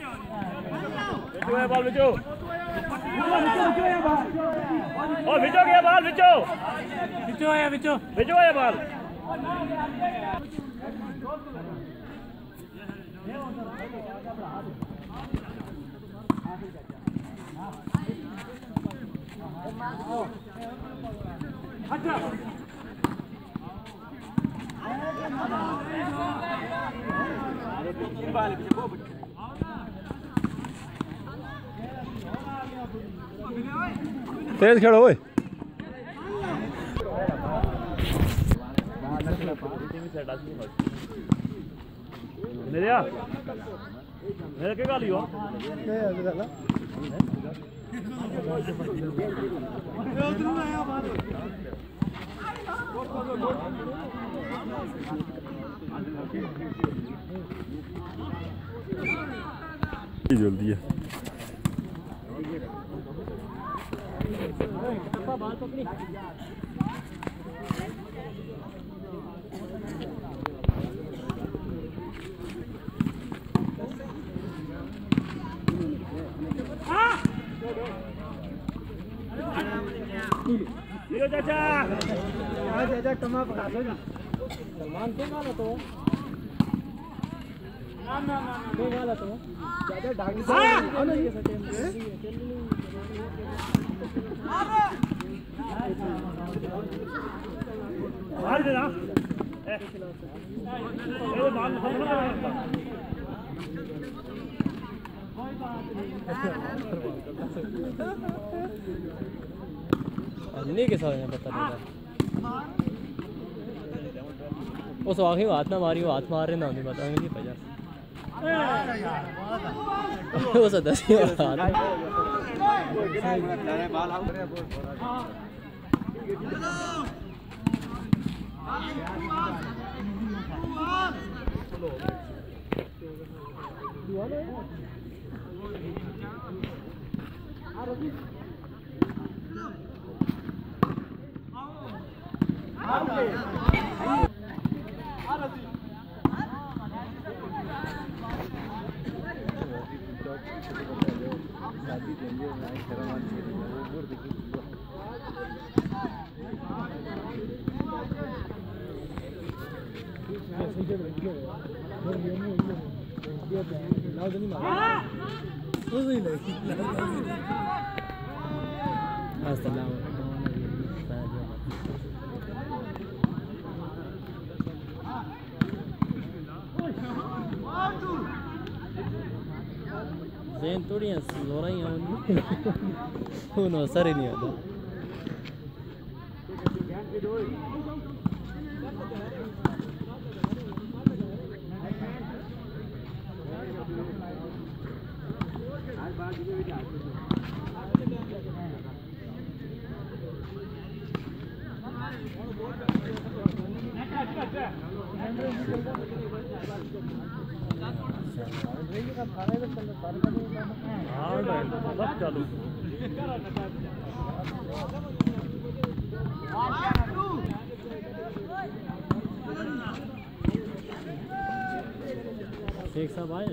विचो है बॉल विचो और विचो गया बॉल विचो विचो है बॉल तेज खेलो ओए मेरे के गाली हो जल्दी है चाचा कमा पका दो ना सलमान को माला तो ना कोई माला तो चाचा ढाकी से मार देना ए मार नहीं के साथ पता नहीं उस आखिर हाथ ना मारी वो हाथ मार रहे ना नहीं पता नहीं पजा वो सदस्य ज़हन थोड़ी लोरा ही उन असर ही नहीं आता सब चालू शेख साहब आए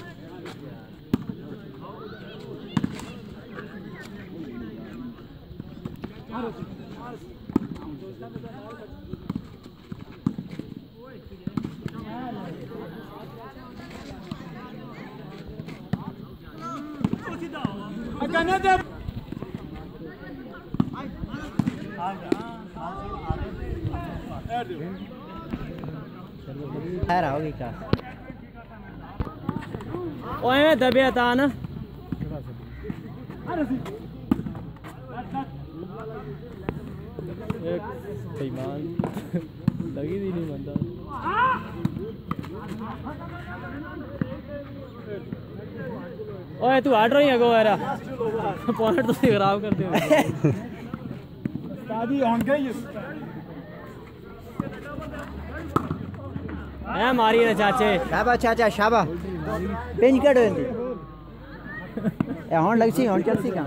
होगी क्या ओए तबीयत आना एक बेईमान लगी थी नहीं बनता ओए तू हट रही है गो यार पॉइंट तो खराब कर दे शादी होन गई है मारी ना चाचे शाबा चाचा शाबा पेंच कर दे ए होन लगसी होन चलसी काम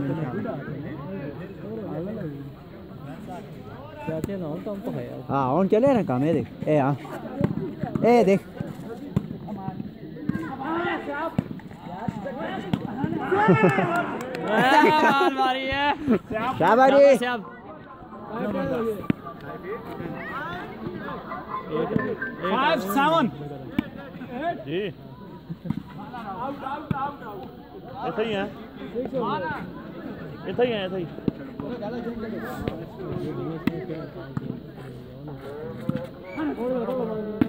चाचे ना तो हमको है हां होन चले ना काम है देख ए हां ए देख मारी है क्या बारी श्याम 5-7 जी ऐसा ही है ऐसा ही है ऐसा ही